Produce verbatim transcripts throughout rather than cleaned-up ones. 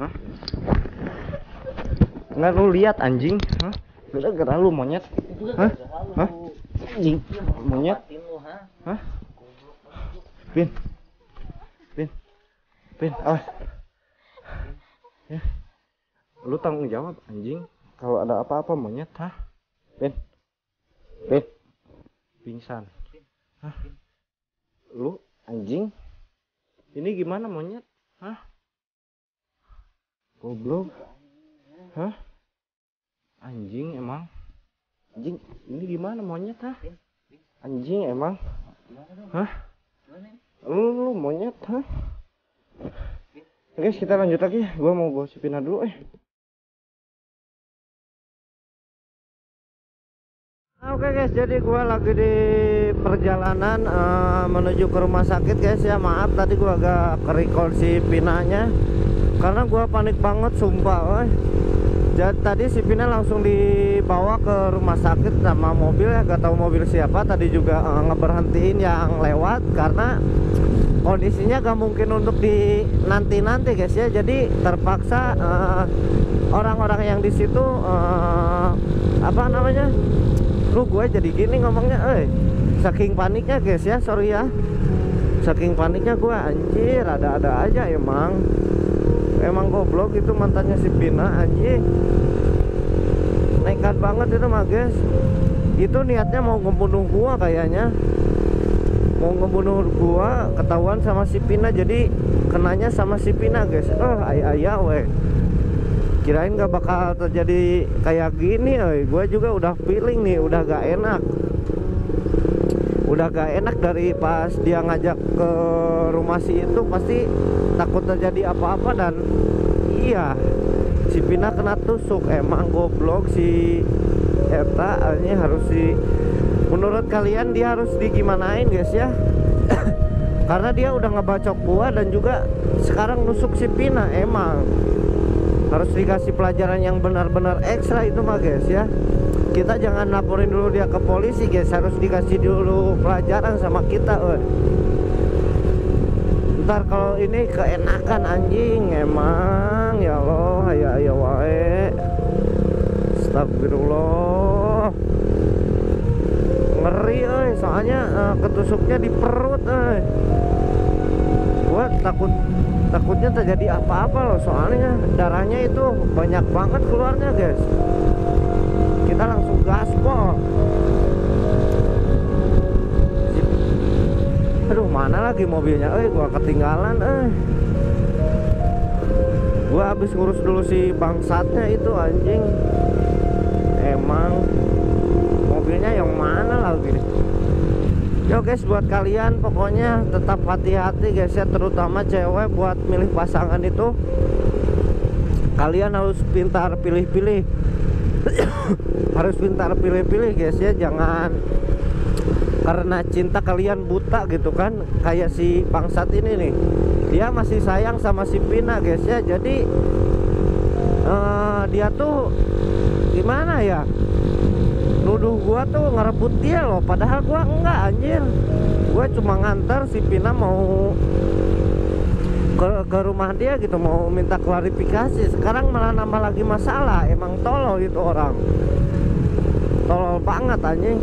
Hah? Nggak lu lihat anjing? Hah? Gara-gara lu monyet? Hah? Hah? Anjing, monyet? Hah? Pin, Pin, Pin, awas. Ya, lu tanggung jawab anjing. Kalau ada apa-apa monyet, hah? Pin, Pin, pingsan. Hah? Lu anjing? Ini gimana monyet? Hah? Goblok. Hah? Anjing emang. Anjing, ini gimana monyet, hah? Anjing emang. Hah? Lu, lu monyet, hah? Oke, kita lanjut lagi. Gua mau bawa si Pina dulu eh. Oke guys, jadi gua lagi di perjalanan uh, menuju ke rumah sakit guys ya. Maaf tadi gua agak ke-recall si Pinanya karena gua panik banget sumpah. Woy. Jadi tadi si Pina langsung dibawa ke rumah sakit sama mobil ya, gak tahu mobil siapa. Tadi juga uh, ngeberhentiin yang lewat karena kondisinya gak mungkin untuk di nanti-nanti guys ya. Jadi terpaksa orang-orang uh, yang di situ uh, apa namanya? Lu gue jadi gini ngomongnya, eh saking paniknya guys ya, sorry ya. Saking paniknya gue anjir, ada-ada aja emang. Emang goblok itu mantannya si Pina anjing. Nekat banget itu mah guys. Itu niatnya mau ngebunuh gua kayaknya. Mau ngebunuh gua, ketahuan sama si Pina, jadi kenanya sama si Pina guys. Oh ayah-ayah weh, kirain gak bakal terjadi kayak gini. Eh gua juga udah feeling nih, udah gak enak. Udah gak enak dari pas dia ngajak ke rumah si itu, pasti takut terjadi apa-apa. Dan iya, si Pina kena tusuk. Emang goblok si Eta. Ini harus si, menurut kalian dia harus digimanain guys ya. Karena dia udah ngebacok gua dan juga sekarang nusuk si Pina. Emang harus dikasih pelajaran yang benar-benar ekstra itu mah guys ya. Kita jangan laporin dulu dia ke polisi guys, harus dikasih dulu pelajaran sama kita. Eh. Ntar kalau ini keenakan anjing emang ya Allah, ya ya wae. Astagfirullah. Ngeri eh, soalnya uh, ketusuknya di perut eh. Gua takut takutnya terjadi apa-apa loh, soalnya darahnya itu banyak banget keluarnya guys. Kita langsung gaspol. Aduh, mana lagi mobilnya? Eh, gua ketinggalan eh. Gua habis ngurus dulu si bangsatnya itu anjing. Emang mobilnya yang mana lagi? Yo guys, buat kalian pokoknya tetap hati-hati guys ya, terutama cewek buat milih pasangan itu. Kalian harus pintar pilih-pilih. Harus pintar pilih-pilih guys ya, jangan karena cinta kalian buta gitu kan. Kayak si bangsat ini nih, dia masih sayang sama si Pina guys ya. Jadi uh, dia tuh gimana ya, nuduh gua tuh ngerebut dia loh, padahal gua enggak anjir. Gua cuma ngantar si Pina mau ke, ke rumah dia gitu, mau minta klarifikasi. Sekarang malah nambah lagi masalah. Emang tolol itu orang, tolol banget anjing.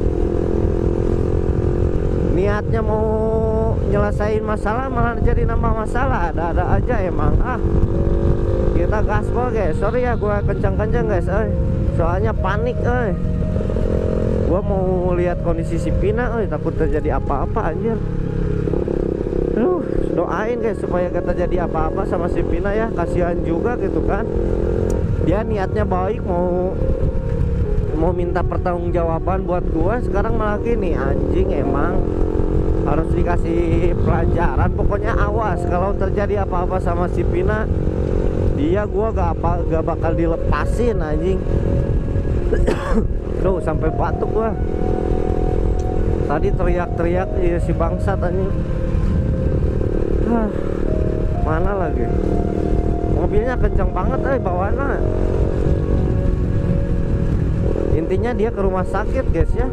Niatnya mau nyelesain masalah malah jadi nambah masalah. Ada-ada aja emang. Ah, kita gaspol guys. Sorry ya gua kencang-kencang guys eh. Soalnya panik eh. Gua mau lihat kondisi si Pina eh, takut terjadi apa-apa anjir. Aduh, doain guys supaya gak terjadi apa-apa sama si Pina ya. Kasihan juga gitu kan. Dia niatnya baik, mau mau minta pertanggungjawaban buat gua, sekarang malah gini anjing. Emang harus dikasih pelajaran. Pokoknya awas kalau terjadi apa-apa sama si Pina, dia gua gak apa gak bakal dilepasin anjing. Duh, sampai batuk gua. Tadi teriak-teriak ya, si bangsat anjing. Hah, mana lagi? Mobilnya kencang banget eh bawaannya. Intinya dia ke rumah sakit guys ya.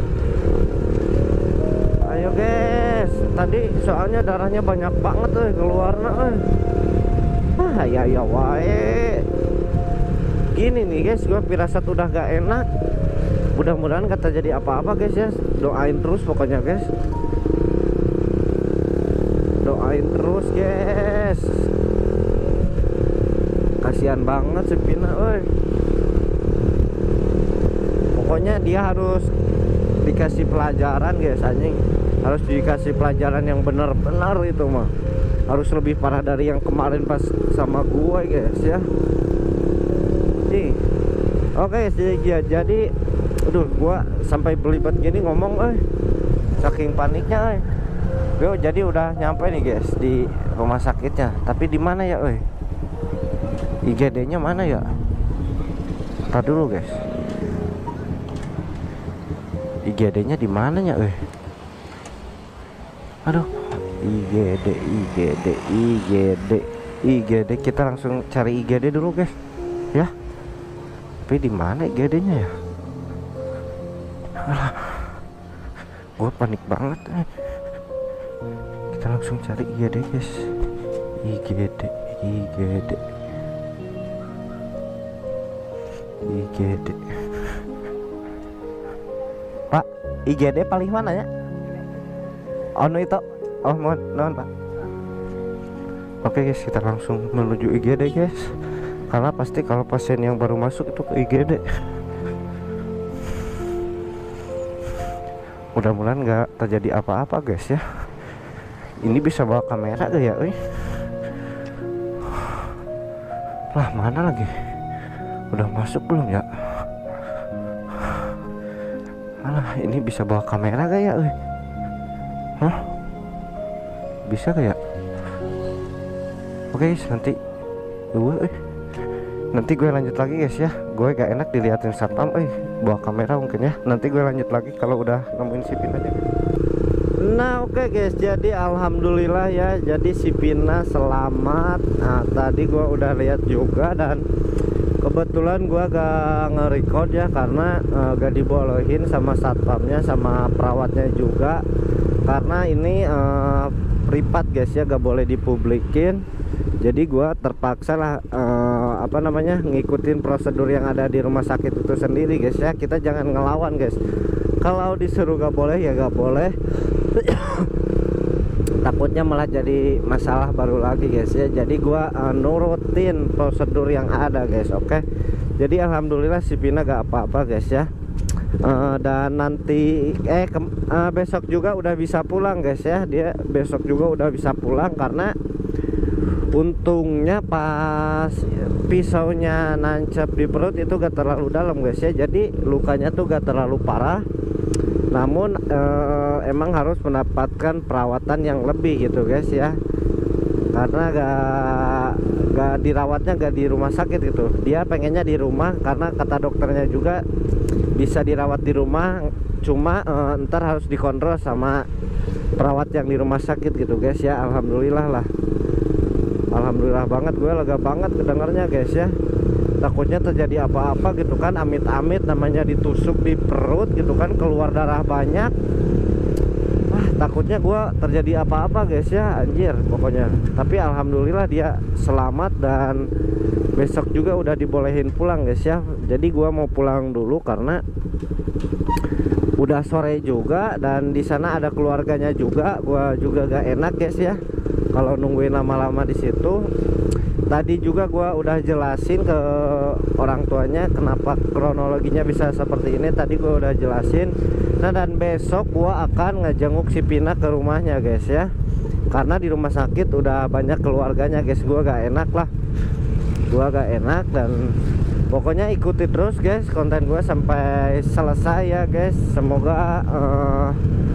Ayo guys, tadi soalnya darahnya banyak banget eh keluarnya eh. ah ya ya wae. Gini nih guys, gua firasat udah gak enak. Mudah-mudahan gak terjadi apa-apa guys ya. Doain terus pokoknya guys. Doain terus guys. Kasihan banget si Pina, oi. Pokoknya dia harus dikasih pelajaran guys, anjing. Harus dikasih pelajaran yang benar-benar itu mah. Harus lebih parah dari yang kemarin pas sama gue guys ya. Nih. Oke, jadi ya, jadi aduh gua sampai belibet gini ngomong eh saking paniknya eh. Gue jadi udah nyampe nih guys di rumah sakitnya. Tapi di mana ya eh? I G D-nya mana ya? Entar dulu guys. I G D-nya di mananya eh? Aduh, I G D, I G D, I G D, I G D. Kita langsung cari I G D dulu guys. Ya. Tapi di mana I G D-nya ya? Alah, gue panik banget. Eh. Kita langsung cari I G D guys. I G D, I G D, I G D. Pak, I G D paling mana ya? Oh no itu. Oh mohon, mohon Pak. Oke guys, kita langsung menuju I G D guys. Karena pasti kalau pasien yang baru masuk itu ke I G D. Mudah-mudahan nggak terjadi apa-apa guys ya. Ini bisa bawa kamera gak ya eh? Lah mana lagi? Udah masuk belum ya? Alah, ini bisa bawa kamera gak ya eh? Hah? Bisa gak ya? Oke guys, nanti gue eh nanti gue lanjut lagi guys ya. Gue gak enak diliatin satpam eh bawa kamera mungkin ya. Nanti gue lanjut lagi kalau udah nemuin si Pina aja. Nah oke okay guys, jadi alhamdulillah ya, jadi si Pina selamat. Nah tadi gue udah lihat juga dan kebetulan gue gak nge-record ya karena uh, gak dibolehin sama satpamnya sama perawatnya juga. Karena ini uh, privat guys ya, gak boleh dipublikin. Jadi gua terpaksa lah uh, apa namanya ngikutin prosedur yang ada di rumah sakit itu sendiri guys ya. Kita jangan ngelawan guys. Kalau disuruh gak boleh ya gak boleh. Takutnya malah jadi masalah baru lagi guys ya. Jadi gua uh, nurutin prosedur yang ada guys. Oke. Jadi alhamdulillah si Pina gak apa-apa guys ya. Uh, dan nanti eh ke, uh, besok juga udah bisa pulang guys ya. Dia besok juga udah bisa pulang karena untungnya pas pisaunya nancap di perut itu gak terlalu dalam guys ya. Jadi lukanya tuh gak terlalu parah. Namun eh, emang harus mendapatkan perawatan yang lebih gitu guys ya. Karena gak, gak dirawatnya gak di rumah sakit gitu. Dia pengennya di rumah karena kata dokternya juga bisa dirawat di rumah. Cuma eh, ntar harus dikontrol sama perawat yang di rumah sakit gitu guys ya. Alhamdulillah lah. Alhamdulillah banget, gue lega banget kedengarnya guys ya. Takutnya terjadi apa-apa gitu kan, amit-amit namanya ditusuk di perut gitu kan, keluar darah banyak. Wah takutnya gue terjadi apa-apa guys ya, anjir pokoknya. Tapi alhamdulillah dia selamat dan besok juga udah dibolehin pulang guys ya. Jadi gue mau pulang dulu karena udah sore juga dan di sana ada keluarganya juga. Gue juga gak enak guys ya kalau nungguin lama-lama di situ. Tadi juga gua udah jelasin ke orang tuanya kenapa kronologinya bisa seperti ini. Tadi gua udah jelasin. Nah dan besok gua akan ngejenguk si Pina ke rumahnya guys ya. Karena di rumah sakit udah banyak keluarganya guys. Gua gak enak lah. Gua gak enak dan pokoknya ikuti terus guys konten gua sampai selesai ya guys. Semoga uh,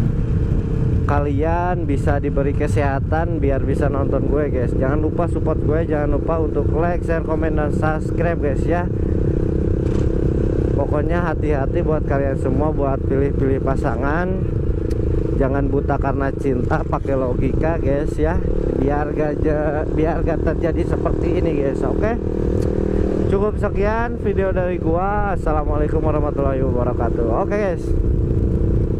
kalian bisa diberi kesehatan biar bisa nonton gue guys. Jangan lupa support gue, jangan lupa untuk like, share, komen, dan subscribe guys ya. Pokoknya hati-hati buat kalian semua buat pilih-pilih pasangan. Jangan buta karena cinta, pakai logika guys ya. Biar gak, biar gak terjadi seperti ini guys. Oke, cukup sekian video dari gua. Assalamualaikum warahmatullahi wabarakatuh. Oke guys.